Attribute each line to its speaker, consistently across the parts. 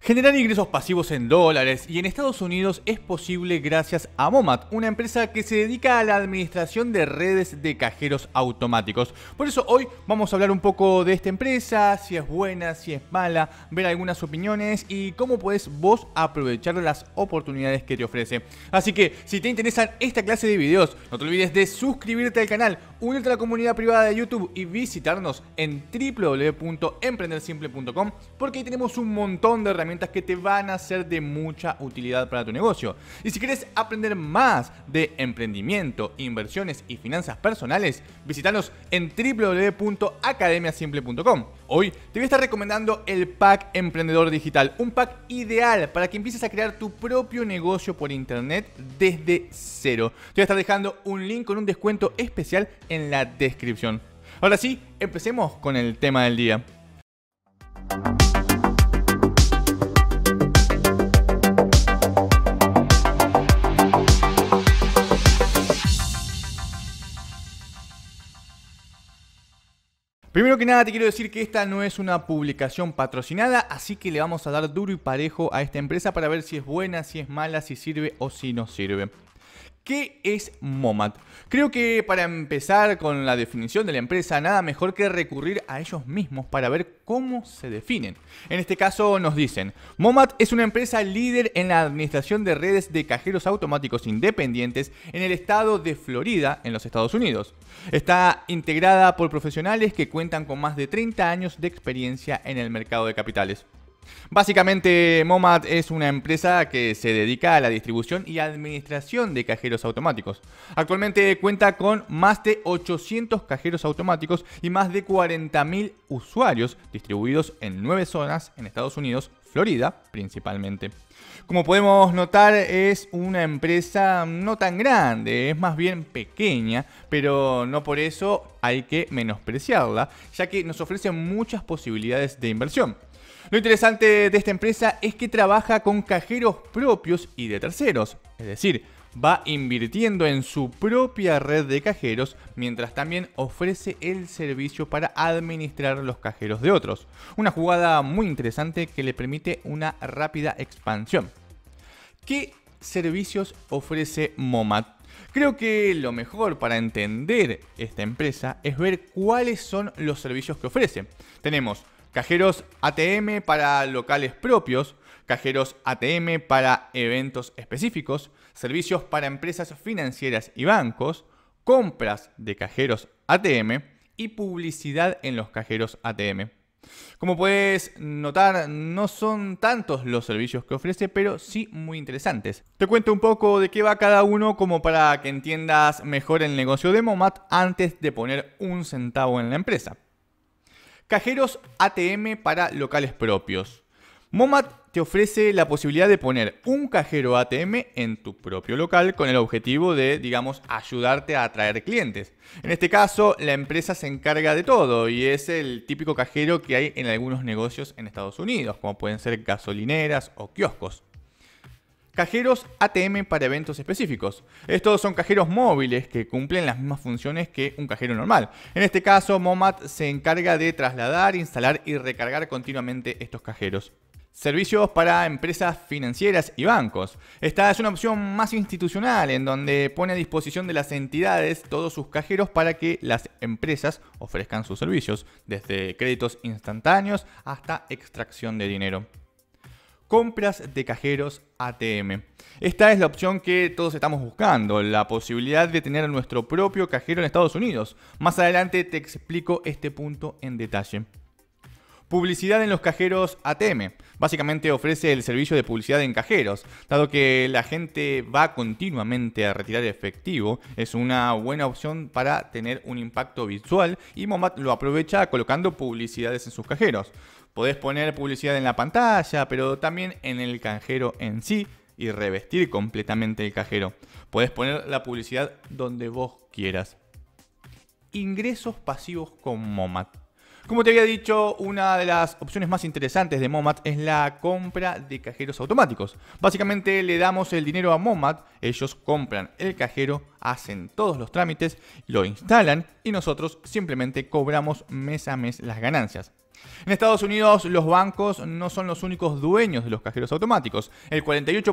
Speaker 1: Generar ingresos pasivos en dólares y en Estados Unidos es posible gracias a Momat, una empresa que se dedica a la administración de redes de cajeros automáticos. Por eso hoy vamos a hablar un poco de esta empresa, si es buena, si es mala, ver algunas opiniones y cómo puedes vos aprovechar las oportunidades que te ofrece. Así que si te interesan esta clase de videos, no te olvides de suscribirte al canal, unirte a la comunidad privada de YouTube y visitarnos en www.emprendersimple.com porque ahí tenemos un montón de herramientas que te van a ser de mucha utilidad para tu negocio. Y si quieres aprender más de emprendimiento, inversiones y finanzas personales, visítanos en www.academiasimple.com. Hoy te voy a estar recomendando el Pack Emprendedor Digital, un pack ideal para que empieces a crear tu propio negocio por internet desde cero. Te voy a estar dejando un link con un descuento especial en la descripción. Ahora sí, empecemos con el tema del día. Primero que nada te quiero decir que esta no es una publicación patrocinada, así que le vamos a dar duro y parejo a esta empresa para ver si es buena, si es mala, si sirve o si no sirve. ¿Qué es Momat? Creo que para empezar con la definición de la empresa, nada mejor que recurrir a ellos mismos para ver cómo se definen. En este caso nos dicen, Momat es una empresa líder en la administración de redes de cajeros automáticos independientes en el estado de Florida, en los Estados Unidos. Está integrada por profesionales que cuentan con más de 30 años de experiencia en el mercado de capitales. Básicamente, Momat es una empresa que se dedica a la distribución y administración de cajeros automáticos. Actualmente cuenta con más de 800 cajeros automáticos y más de 40.000 usuarios distribuidos en 9 zonas en Estados Unidos, Florida principalmente. Como podemos notar, es una empresa no tan grande, es más bien pequeña, pero no por eso hay que menospreciarla, ya que nos ofrece muchas posibilidades de inversión. Lo interesante de esta empresa es que trabaja con cajeros propios y de terceros, es decir, va invirtiendo en su propia red de cajeros mientras también ofrece el servicio para administrar los cajeros de otros. Una jugada muy interesante que le permite una rápida expansión. ¿Qué servicios ofrece Momat? Creo que lo mejor para entender esta empresa es ver cuáles son los servicios que ofrece. Tenemos cajeros ATM para locales propios, cajeros ATM para eventos específicos, servicios para empresas financieras y bancos, compras de cajeros ATM y publicidad en los cajeros ATM. Como puedes notar, no son tantos los servicios que ofrece, pero sí muy interesantes. Te cuento un poco de qué va cada uno como para que entiendas mejor el negocio de Momat antes de poner un centavo en la empresa. Cajeros ATM para locales propios. Momat te ofrece la posibilidad de poner un cajero ATM en tu propio local con el objetivo de, ayudarte a atraer clientes. En este caso, la empresa se encarga de todo y es el típico cajero que hay en algunos negocios en Estados Unidos, como pueden ser gasolineras o kioscos. Cajeros ATM para eventos específicos. Estos son cajeros móviles que cumplen las mismas funciones que un cajero normal. En este caso, Momat se encarga de trasladar, instalar y recargar continuamente estos cajeros. Servicios para empresas financieras y bancos. Esta es una opción más institucional en donde pone a disposición de las entidades todos sus cajeros para que las empresas ofrezcan sus servicios, desde créditos instantáneos hasta extracción de dinero. Compras de cajeros ATM. Esta es la opción que todos estamos buscando, la posibilidad de tener nuestro propio cajero en Estados Unidos. Más adelante te explico este punto en detalle. Publicidad en los cajeros ATM. Básicamente ofrece el servicio de publicidad en cajeros. Dado que la gente va continuamente a retirar efectivo, es una buena opción para tener un impacto visual y Momat lo aprovecha colocando publicidades en sus cajeros. Podés poner publicidad en la pantalla, pero también en el cajero en sí y revestir completamente el cajero. Podés poner la publicidad donde vos quieras. Ingresos pasivos con Momat. Como te había dicho, una de las opciones más interesantes de Momat es la compra de cajeros automáticos. Básicamente le damos el dinero a Momat, ellos compran el cajero, hacen todos los trámites, lo instalan y nosotros simplemente cobramos mes a mes las ganancias. En Estados Unidos, los bancos no son los únicos dueños de los cajeros automáticos. El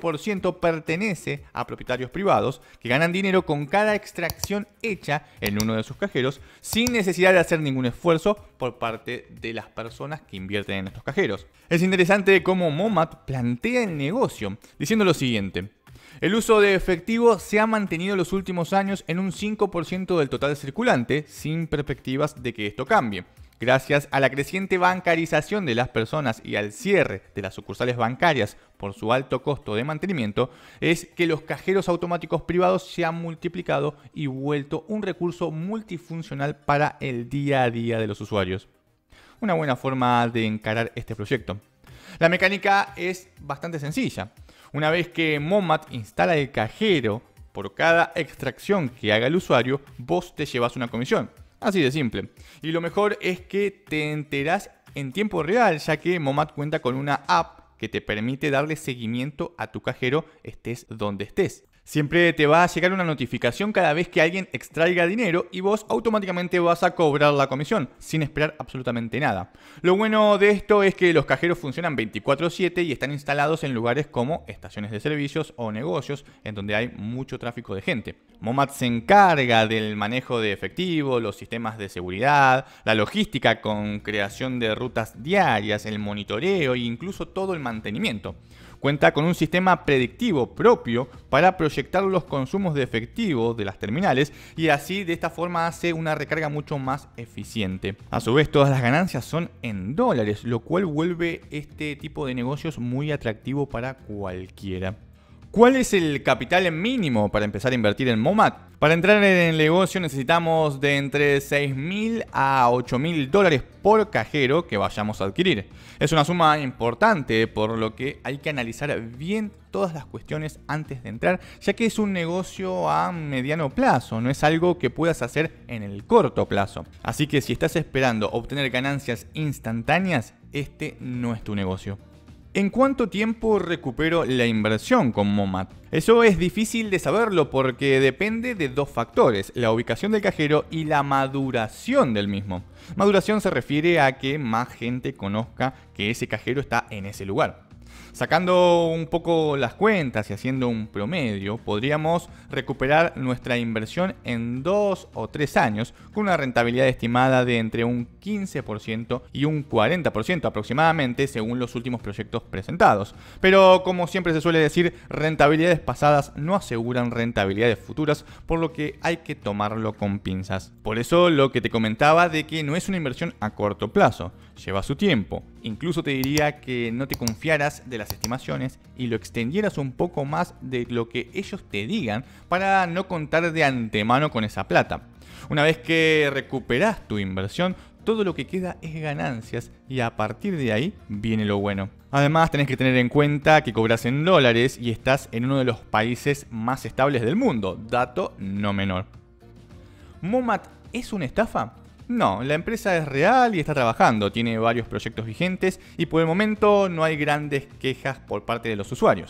Speaker 1: 48% pertenece a propietarios privados que ganan dinero con cada extracción hecha en uno de sus cajeros sin necesidad de hacer ningún esfuerzo por parte de las personas que invierten en estos cajeros. Es interesante cómo Momat plantea el negocio diciendo lo siguiente: el uso de efectivo se ha mantenido en los últimos años en un 5% del total circulante, sin perspectivas de que esto cambie. Gracias a la creciente bancarización de las personas y al cierre de las sucursales bancarias por su alto costo de mantenimiento, es que los cajeros automáticos privados se han multiplicado y vuelto un recurso multifuncional para el día a día de los usuarios. Una buena forma de encarar este proyecto. La mecánica es bastante sencilla. Una vez que Momat instala el cajero, por cada extracción que haga el usuario, vos te llevas una comisión. Así de simple. Y lo mejor es que te enterás en tiempo real, ya que Momat cuenta con una app que te permite darle seguimiento a tu cajero estés donde estés. Siempre te va a llegar una notificación cada vez que alguien extraiga dinero y vos automáticamente vas a cobrar la comisión, sin esperar absolutamente nada. Lo bueno de esto es que los cajeros funcionan 24/7 y están instalados en lugares como estaciones de servicios o negocios en donde hay mucho tráfico de gente. Momat se encarga del manejo de efectivo, los sistemas de seguridad, la logística con creación de rutas diarias, el monitoreo e incluso todo el mantenimiento. Cuenta con un sistema predictivo propio para proyectar los consumos de efectivo de las terminales y así de esta forma hace una recarga mucho más eficiente. A su vez, todas las ganancias son en dólares, lo cual vuelve este tipo de negocios muy atractivo para cualquiera. ¿Cuál es el capital mínimo para empezar a invertir en Momat? Para entrar en el negocio necesitamos de entre $6.000 a $8.000 por cajero que vayamos a adquirir. Es una suma importante, por lo que hay que analizar bien todas las cuestiones antes de entrar, ya que es un negocio a mediano plazo, no es algo que puedas hacer en el corto plazo. Así que si estás esperando obtener ganancias instantáneas, este no es tu negocio. ¿En cuánto tiempo recupero la inversión con Momat? Eso es difícil de saberlo porque depende de dos factores: la ubicación del cajero y la maduración del mismo. Maduración se refiere a que más gente conozca que ese cajero está en ese lugar. Sacando un poco las cuentas y haciendo un promedio, podríamos recuperar nuestra inversión en 2 o 3 años con una rentabilidad estimada de entre un 15% y un 40% aproximadamente según los últimos proyectos presentados. Pero como siempre se suele decir, rentabilidades pasadas no aseguran rentabilidades futuras, por lo que hay que tomarlo con pinzas. Por eso lo que te comentaba de que no es una inversión a corto plazo, lleva su tiempo. Incluso te diría que no te confiaras de las estimaciones y lo extendieras un poco más de lo que ellos te digan para no contar de antemano con esa plata. Una vez que recuperas tu inversión, todo lo que queda es ganancias y a partir de ahí viene lo bueno. Además tenés que tener en cuenta que cobras en dólares y estás en uno de los países más estables del mundo, dato no menor. ¿Momat es una estafa? No, la empresa es real y está trabajando, tiene varios proyectos vigentes y por el momento no hay grandes quejas por parte de los usuarios.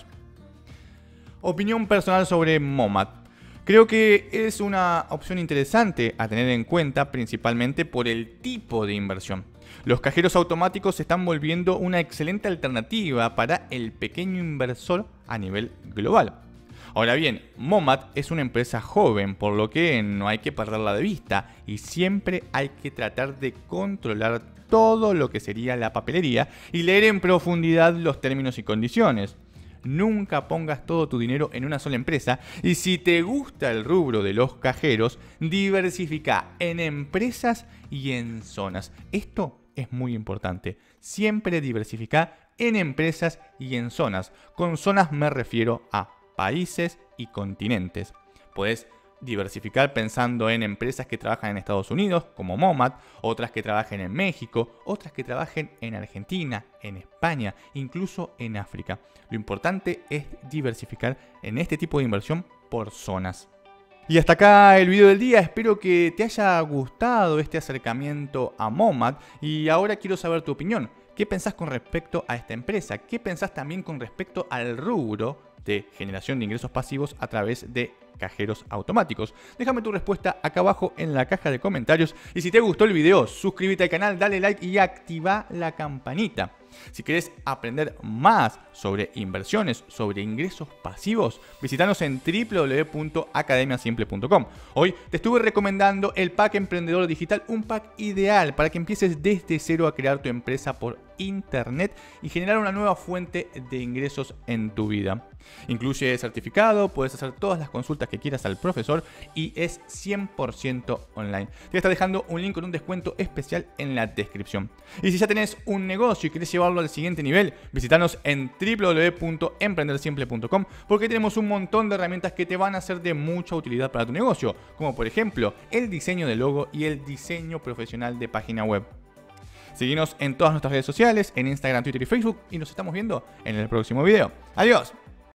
Speaker 1: Opinión personal sobre Momat. Creo que es una opción interesante a tener en cuenta principalmente por el tipo de inversión. Los cajeros automáticos se están volviendo una excelente alternativa para el pequeño inversor a nivel global. Ahora bien, Momat es una empresa joven, por lo que no hay que perderla de vista y siempre hay que tratar de controlar todo lo que sería la papelería y leer en profundidad los términos y condiciones. Nunca pongas todo tu dinero en una sola empresa y si te gusta el rubro de los cajeros, diversifica en empresas y en zonas. Esto es muy importante. Siempre diversifica en empresas y en zonas. Con zonas me refiero a países y continentes. Puedes diversificar pensando en empresas que trabajan en Estados Unidos, como Momat, otras que trabajen en México, otras que trabajen en Argentina, en España, incluso en África. Lo importante es diversificar en este tipo de inversión por zonas. Y hasta acá el video del día, espero que te haya gustado este acercamiento a Momat y ahora quiero saber tu opinión. ¿Qué pensás con respecto a esta empresa? ¿Qué pensás también con respecto al rubro de generación de ingresos pasivos a través de cajeros automáticos? Déjame tu respuesta acá abajo en la caja de comentarios. Y si te gustó el video, suscríbete al canal, dale like y activa la campanita. Si querés aprender más sobre inversiones, sobre ingresos pasivos, visítanos en www.academiasimple.com. Hoy te estuve recomendando el pack emprendedor digital, un pack ideal para que empieces desde cero a crear tu empresa por internet y generar una nueva fuente de ingresos en tu vida. Incluye certificado, puedes hacer todas las consultas que quieras al profesor y es 100% online. Te voy a estar dejando un link con un descuento especial en la descripción. Y si ya tenés un negocio y querés llevarlo al siguiente nivel, visítanos en www.emprendersimple.com porque tenemos un montón de herramientas que te van a ser de mucha utilidad para tu negocio, como por ejemplo el diseño de logo y el diseño profesional de página web. Seguinos en todas nuestras redes sociales, en Instagram, Twitter y Facebook, y nos estamos viendo en el próximo video. ¡Adiós!